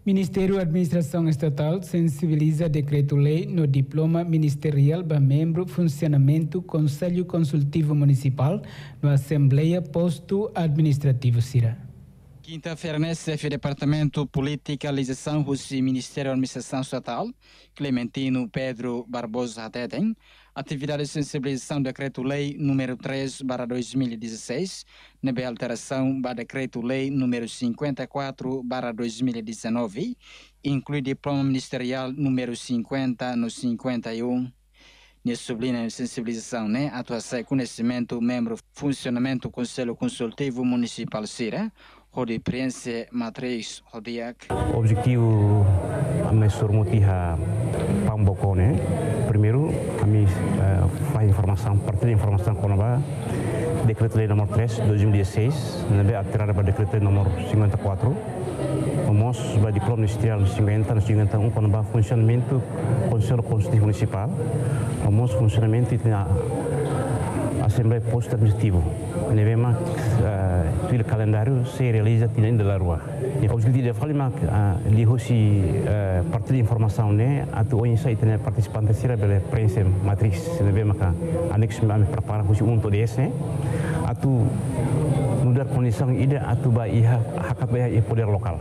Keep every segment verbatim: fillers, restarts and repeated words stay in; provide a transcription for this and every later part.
Ministério da Administração Estatal sensibiliza decreto-lei no diploma ministerial para membro funcionamento Conselho Consultivo Municipal na Assembleia Posto Administrativo Sira. Quinta-feira, nesse Departamento Política, Legislação do Ministério da Administração Estatal, Clementino Pedro Barbosa Teten, atividade de sensibilização do Decreto-Lei número três barra dois mil e dezesseis, nebe alteração para Decreto-Lei número cinquenta e quatro barra dois mil e dezenove, inclui diploma ministerial número cinquenta no cinquenta e um. Nesse sublinha de sensibilização, né? Atuação e conhecimento, membro, funcionamento do Conselho Consultivo Municipal Sira, Rodi Prense Matriz Rodiak. O objetivo kami surmutiha pambokone. Primeiro, kami uh, faz informação, partilha informação com a Decreto-Lei número três de dois mil e dezesseis, nebe alterada para Decreto-Lei número cinquenta e quatro. Vamos para diploma ministerial cinquenta no cinquenta e um com o funcionamento do Conselho Consultivo Municipal. Vamos funcionamento da Assembleia Posto Administrativo. Nebe mak uh, o calendário se realiza dentro da rua. O objetivo da fala mak lihosi partilha informação né, atu onde sai tem participantes sira bela prensa matriz. Nebe mak anexo me prepara hosi untuk desse. Atu mudar condição ida atu ba iha hakat ba iha poder lokal.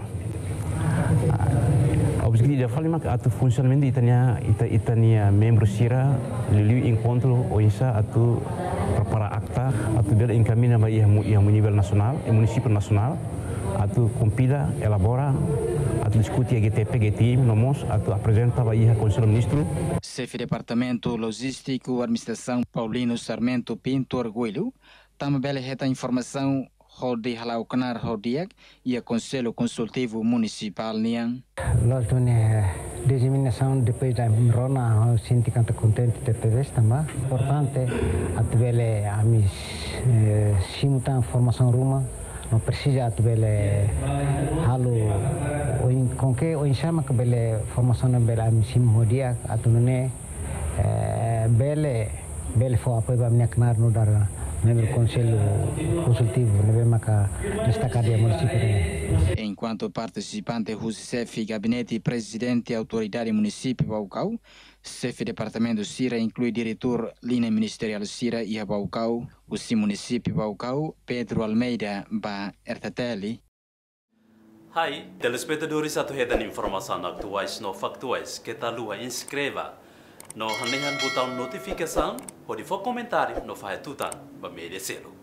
O objetivo da fala mak atu funcionamento itania ita itania membro sira liu encontro onde atu para akta atau dia encaminha para yang nível nacional, e município nacional, atau compila, elabora, atau discute a G T P, G T I, nomos, atau apresenta para o Conselho Ministro. Chefe Departamento Logístico, Administração Paulino Sarmento Pinto Orgulho, também reta informação Rodi Halau Canar Rodiak e a Conselho Consultivo Municipal Niang. Nós temos determinação depois da Rona, sindicato contente de P V S também. Importante, através a mis simultânea formação ruma, não precisa através halo com que o chama que bele formação na bele a mis simhodia atune bele bele foi apoio a minha canar no dar membro do Conselho Consultivo, nebe maka destacar dia município. Enquanto participante, o chefe gabinete presidente e autoridade município Baucau, chefe departamento Sira inclui diretor linha ministerial Sira e a Baucau, o município Baucau, Pedro Almeida ba Ertateli. Hai, telespectadores atu hedan informação atuais no factuais que tá lua inscreva no hanehan botão notificação, pode for comentário no faz tutan ba media selo.